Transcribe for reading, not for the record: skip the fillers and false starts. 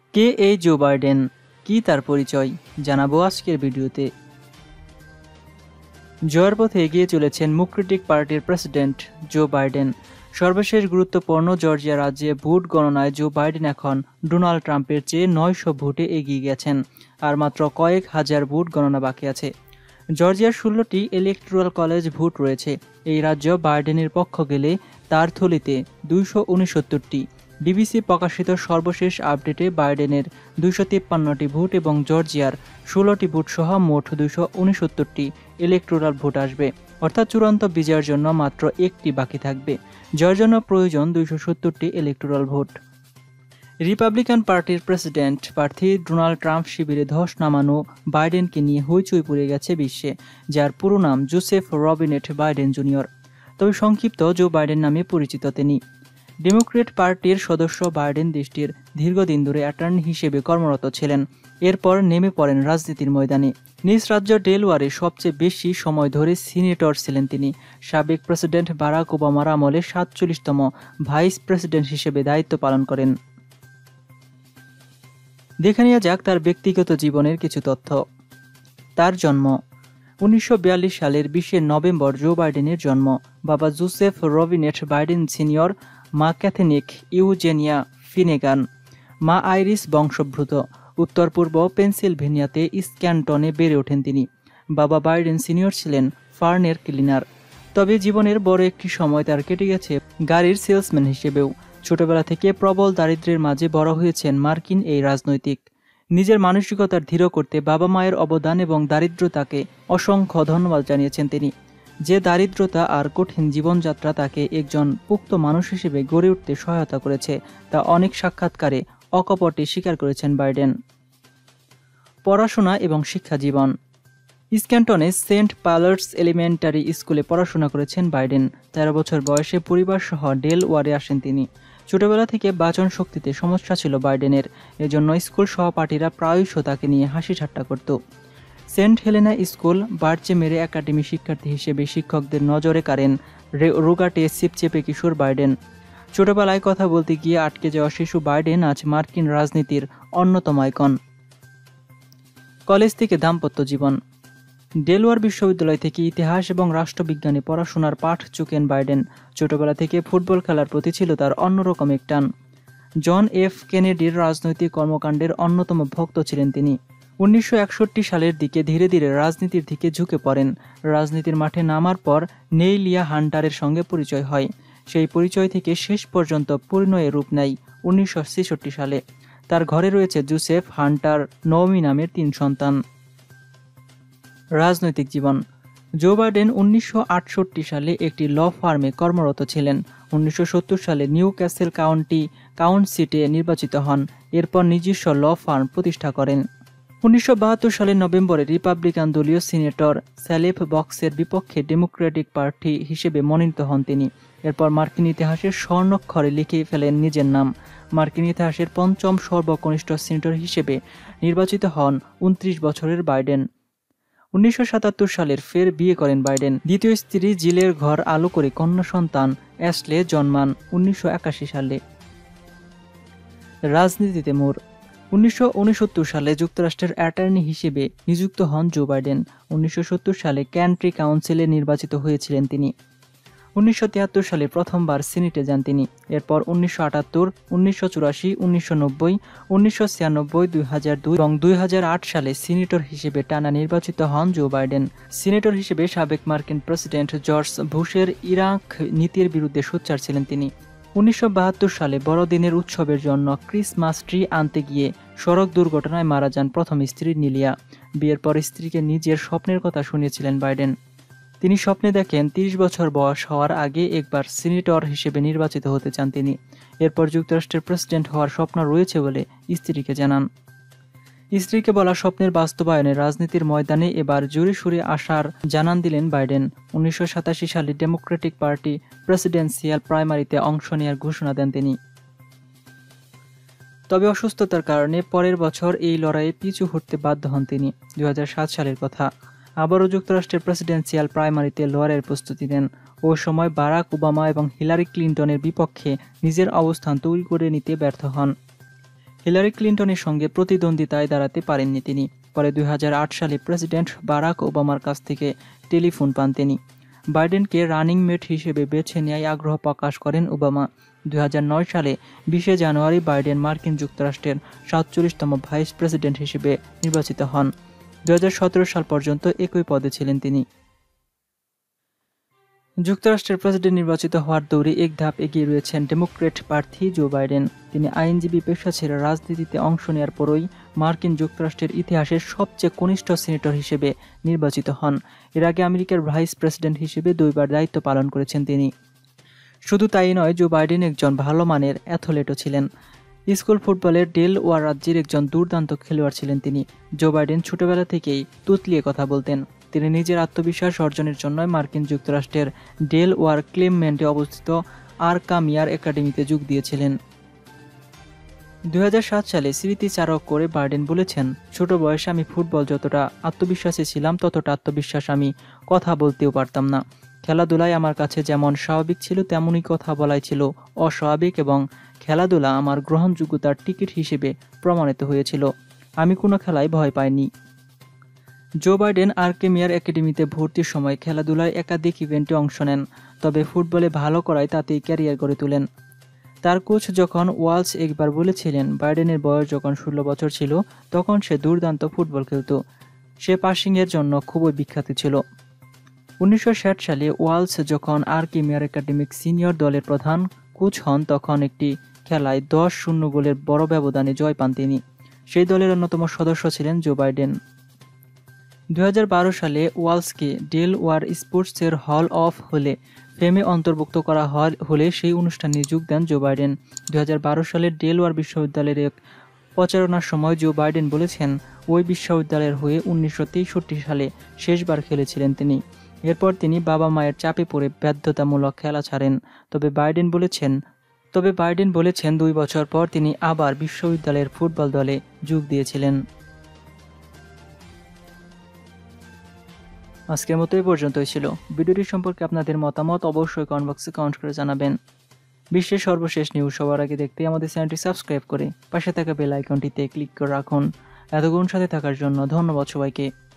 কে এই Joe Biden, কি তার পরিচয় জানাবো আজকের ভিডিওতে। জয়ের পথে এগিয়ে চলেছেন ডেমোক্রেটিক পার্টির প্রেসিডেন্ট জো বাইডেন। সর্বশেষ গুরুত্বপূর্ণ জর্জিয়া রাজ্যে ভোট গণনায় জো বাইডেন এখন ডোনাল্ড ট্রাম্পের চেয়ে 900 ভোটে এগিয়ে গেছেন, আর মাত্র কয়েক হাজার ভোট গণনা বাকি আছে। জর্জিয়ার 16টি ইলেকটোরাল কলেজ ভোট রয়েছে। এই রাজ্য বাইডেনের পক্ষ গেলে তার থলিতে 269টি। বিবিসি প্রকাশিত সর্বশেষ আপডেটে বাইডেনের 253টি ভোট এবং জর্জিয়ার 16টি ভোট সহ মোট 269টি ইলেকটোরাল ভোট আসবে, অর্থাৎ চূড়ান্ত বিজয়ের জন্য মাত্র একটি বাকি থাকবে, যার জন্য প্রয়োজন 270টি ইলেকটোরাল ভোট। রিপাবলিকান পার্টির প্রেসিডেন্ট প্রার্থী ডোনাল্ড ট্রাম্প শিবিরে ধস নামানো বাইডেনকে নিয়ে হইচই পড়ে গেছে বিশ্বে, যার পুরো নাম জোসেফ রবিনেট বাইডেন জুনিয়র, তবে সংক্ষিপ্ত জো বাইডেন নামে পরিচিত তিনি। ডেমোক্রেট পার্টির সদস্য বাইডেন দেশটির দীর্ঘদিন ধরে অ্যাটর্নি হিসেবে কর্মরত ছিলেন। এরপর নেমে পড়েন রাজনীতির ময়দানে। নিজ রাজ্য ডেলওয়ারে সবচেয়ে বেশি সময় ধরে সিনেটর ছিলেন তিনি। সাবেক প্রেসিডেন্ট বারাক ওবামার আমলে 47তম ভাইস প্রেসিডেন্ট হিসেবে দায়িত্ব পালন করেন। দেখে নেওয়া যাক তার ব্যক্তিগত জীবনের কিছু তথ্য। তার জন্ম 1942 সালের 20 নভেম্বর জো বাইডেনের জন্ম। বাবা জোসেফ রবিনেট বাইডেন সিনিয়র, মা ক্যাথলিক ইউজেনিয়া ফিনেগান, মা আইরিশ বংশোদ্ভূত। উত্তর পূর্ব পেনসিলভেনিয়াতে স্ক্যান্টনে বেড়ে ওঠেন তিনি। বাবা বাইডেন সিনিয়র ছিলেন ফার্নের ক্লিনার, তবে জীবনের বড় একটি সময় তার কেটে গেছে গাড়ির সেলসম্যান হিসেবেও। ছোটবেলা থেকে প্রবল দারিদ্র্যের মাঝে বড় হয়েছেন মার্কিন এই রাজনৈতিক। নিজের মানসিকতার দৃঢ় করতে বাবা মায়ের অবদান এবং দারিদ্রতাকে অসংখ্য ধন্যবাদ জানিয়েছেন তিনি। যে দারিদ্রতা আর কঠিন জীবনযাত্রা তাকে একজন পুক্ত মানুষ হিসেবে গড়ে উঠতে সহায়তা করেছে, তা অনেক সাক্ষাৎকারে অকপটে স্বীকার করেছেন বাইডেন। পড়াশোনা এবং শিক্ষা জীবন। স্ক্যান্টনে সেন্ট পালার্স এলিমেন্টারি স্কুলে পড়াশোনা করেছেন বাইডেন। 13 বছর বয়সে পরিবার সহ ডেলওয়ারে আসেন তিনি। ছোটবেলা থেকে বাচন শক্তিতে সমস্যা ছিল বাইডেনের, এজন্য স্কুল সহপাঠীরা প্রায়শ তাকে নিয়ে হাসি ঠাট্টা করত। সেন্ট হেলেনা স্কুল বার্চেমেরে একাডেমি শিক্ষার্থী হিসেবে শিক্ষকদের নজরে কাড়েন রোগাটে চিপচেপে কিশোর বাইডেন। ছোটবেলায় কথা বলতে গিয়ে আটকে যাওয়া শিশু বাইডেন আজ মার্কিন রাজনীতির অন্যতম আইকন। কলেজ থেকে দাম্পত্য জীবন। ডেলওয়ার বিশ্ববিদ্যালয় থেকে ইতিহাস এবং রাষ্ট্রবিজ্ঞানে পড়াশোনার পাঠ চুকেন বাইডেন। ছোটবেলা থেকে ফুটবল খেলার প্রতি ছিল তার অন্যরকম এক টান। জন এফ কেনেডির রাজনৈতিক কর্মকাণ্ডের অন্যতম ভক্ত ছিলেন তিনি। 1961 সালের দিকে ধীরে ধীরে রাজনীতির দিকে ঝুঁকে পড়েন। রাজনীতির মাঠে নামার পর নেইলিয়া হান্টারের সঙ্গে পরিচয় হয়। সেই পরিচয় থেকে শেষ পর্যন্ত পরিণয়ে রূপ নেয় 1966 সালে। তার ঘরে রয়েছে জোসেফ, হান্টার, নওমি নামের 3 সন্তান। রাজনৈতিক জীবন। জো বাইডেন 1968 সালে একটি ল ফার্মে কর্মরত ছিলেন। 1970 সালে নিউ ক্যাসেল কাউন্টি সিটে নির্বাচিত হন। এরপর নিজস্ব ল ফার্ম প্রতিষ্ঠা করেন। 1972 সালের নভেম্বরে রিপাবলিকান দলীয় সিনেটর স্যালেফ বক্সের বিপক্ষে ডেমোক্রেটিক পার্টি হিসেবে মনোনীত হন তিনি। এরপর মার্কিন ইতিহাসের স্বর্ণাক্ষরে লিখে ফেলেন নিজের নাম। মার্কিন ইতিহাসের 5ম সর্বকনিষ্ঠ সিনেটর হিসেবে নির্বাচিত হন 29 বছরের বাইডেন। 1977 সালের ফের বিয়ে করেন বাইডেন। দ্বিতীয় স্ত্রী জিলের ঘর আলো করে কন্যা সন্তান অ্যাশলে জন্মান 1981 সালে। রাজনীতিতে মোড়। 1969 সালে যুক্তরাষ্ট্রের অ্যাটর্নি হিসেবে নিযুক্ত হন জো বাইডেন। 1970 সালে কান্ট্রি কাউন্সিলে নির্বাচিত হয়েছিলেন তিনি। 1973 সালে প্রথমবার সিনেটে যান তিনি। এরপর 1978, 1984, 1990, 1996, 2002 এবং 2008 সালে সিনেটর হিসেবে টানা নির্বাচিত হন জো বাইডেন। সিনেটর হিসেবে সাবেক মার্কিন প্রেসিডেন্ট জর্জ বুশের ইরাক নীতির বিরুদ্ধে সোচ্চার ছিলেন তিনি। 1972 সালে বড়দিনের উৎসবের জন্য ক্রিসমাস ট্রি আনতে গিয়ে সড়ক দুর্ঘটনায় মারা যান প্রথম স্ত্রী নিলিয়া। বিয়ের পর স্ত্রীকে নিজের স্বপ্নের কথা শুনিয়েছিলেন বাইডেন। তিনি স্বপ্নে দেখেন 30 বছর বয়স হওয়ার আগে একবার সিনেটর হিসেবে নির্বাচিত হতে চান তিনি। এরপর যুক্তরাষ্ট্রের প্রেসিডেন্ট হওয়ার স্বপ্ন রয়েছে বলে স্ত্রীকে জানান। স্ত্রীকে বলা স্বপ্নের বাস্তবায়নে রাজনীতির ময়দানে এবার জোরে সোরে আসার জানান দিলেন বাইডেন। 1987 সালে ডেমোক্রেটিক পার্টি প্রেসিডেন্সিয়াল প্রাইমারিতে অংশ নেওয়ার ঘোষণা দেন তিনি। তবে অসুস্থতার কারণে পরের বছর এই লড়াইয়ে পিছু হটতে বাধ্য হন তিনি। 2007 সালের কথা। আবারও যুক্তরাষ্ট্রের প্রেসিডেন্সিয়াল প্রাইমারিতে লড়াইয়ের প্রস্তুতি নেন। ওই সময় বারাক ওবামা এবং হিলারি ক্লিন্টনের বিপক্ষে নিজের অবস্থান তৈরি করে নিতে ব্যর্থ হন। হিলারি ক্লিন্টনের সঙ্গে প্রতিদ্বন্দ্বিতায় দাঁড়াতে পারেননি তিনি। পরে 2008 সালে প্রেসিডেন্ট বারাক ওবামার কাছ থেকে টেলিফোন পান তিনি। বাইডেনকে রানিং মেট হিসেবে বেছে নেয় আগ্রহ প্রকাশ করেন ওবামা। 2009 সালে 20 জানুয়ারি বাইডেন মার্কিন যুক্তরাষ্ট্রের 47তম ভাইস প্রেসিডেন্ট হিসেবে নির্বাচিত হন। 2017 সাল পর্যন্ত একই পদে ছিলেন তিনি। যুক্তরাষ্ট্রের প্রেসিডেন্ট নির্বাচিত হওয়ার দৌড়ে এক ধাপ এগিয়ে রয়েছেন ডেমোক্র্যাট প্রার্থী জো বাইডেন। তিনি আইনজীবী পেশা ছেড়ে রাজনীতিতে অংশ নেওয়ার পরই মার্কিন যুক্তরাষ্ট্রের ইতিহাসের সবচেয়ে কনিষ্ঠ সিনেটর হিসেবে নির্বাচিত হন। এর আগে আমেরিকার ভাইস প্রেসিডেন্ট হিসেবে 2 বার দায়িত্ব পালন করেছেন তিনি। শুধু তাই নয়, জো বাইডেন একজন ভালো মানের অ্যাথলেটও ছিলেন। স্কুল ফুটবলের ডেলওয়ার রাজ্যের একজন দুর্দান্ত খেলোয়াড় ছিলেন তিনি। জো বাইডেন ছোটবেলা থেকেই তুতলিয়ে কথা বলতেন। তিনি নিজের আত্মবিশ্বাস অর্জনের জন্য মার্কিন যুক্তরাষ্ট্রের ডেলওয়ার ক্লেমেন্টে অবস্থিত আরকামিয়ার একাডেমিতে যোগ দিয়েছিলেন। 2007 সালে স্মৃতিচারক করে বাইডেন বলেছেন, ছোট বয়সে আমি ফুটবল যতটা আত্মবিশ্বাসী ছিলাম ততটা আত্মবিশ্বাস আমি কথা বলতেও পারতাম না। খেলাধুলায় আমার কাছে যেমন স্বাভাবিক ছিল তেমনই কথা বলাই ছিল অস্বাভাবিক, এবং খেলাধুলা আমার গ্রহণযোগ্যতার টিকিট হিসেবে প্রমাণিত হয়েছিল। আমি কোনো খেলায় ভয় পাইনি। জো বাইডেন আরকামিয়ার একাডেমিতে ভর্তির সময় খেলাধুলায় একাধিক ইভেন্টে অংশ নেন, তবে ফুটবলে ভালো করায় তাতেই ক্যারিয়ার গড়ে তোলেন। তার কোচ যখন ওয়ালস একবার বলেছিলেন, বাইডেনের বয়স যখন 16 বছর ছিল তখন সে দুর্দান্ত ফুটবল খেলত। সে পাসিংয়ের জন্য খুবই বিখ্যাত ছিল। 1960 সালে ওয়ালস যখন আরকামিয়ার একাডেমিক সিনিয়র দলের প্রধান কোচ হন তখন একটি খেলায় 10-0 গোলের বড় ব্যবধানে জয় পান তিনি। সেই দলের অন্যতম সদস্য ছিলেন জো বাইডেন। 2012 সালে ওয়ালসকে ডেলওয়ার স্পোর্টসের হল অফ ফেমে অন্তর্ভুক্ত করা হলে সেই অনুষ্ঠানে যোগ দেন জো বাইডেন। 2012 সালে ডেলওয়ার বিশ্ববিদ্যালয়ের এক প্রচারণার সময় জো বাইডেন বলেছেন, ওই বিশ্ববিদ্যালয়ের হয়ে 1963 সালে শেষবার খেলেছিলেন তিনি। এরপর তিনি বাবা মায়ের চাপে পড়ে বাধ্যতামূলক খেলা ছাড়েন। তবে বাইডেন বলেছেন 2 বছর পর তিনি আবার বিশ্ববিদ্যালয়ের ফুটবল দলে যোগ দিয়েছিলেন। আজকের মতো এই পর্যন্তই ছিল। ভিডিওটি সম্পর্কে আপনাদের মতামত অবশ্যই কমেন্ট বক্সে কমেন্ট করে জানাবেন। বিশ্বের সর্বশেষ নিউজ সবার আগে দেখতে আমাদের চ্যানেলটি সাবস্ক্রাইব করে পাশে থাকা বেল আইকনটিতে ক্লিক করে রাখুন। এতক্ষণ সাথে থাকার জন্য ধন্যবাদ সবাইকে।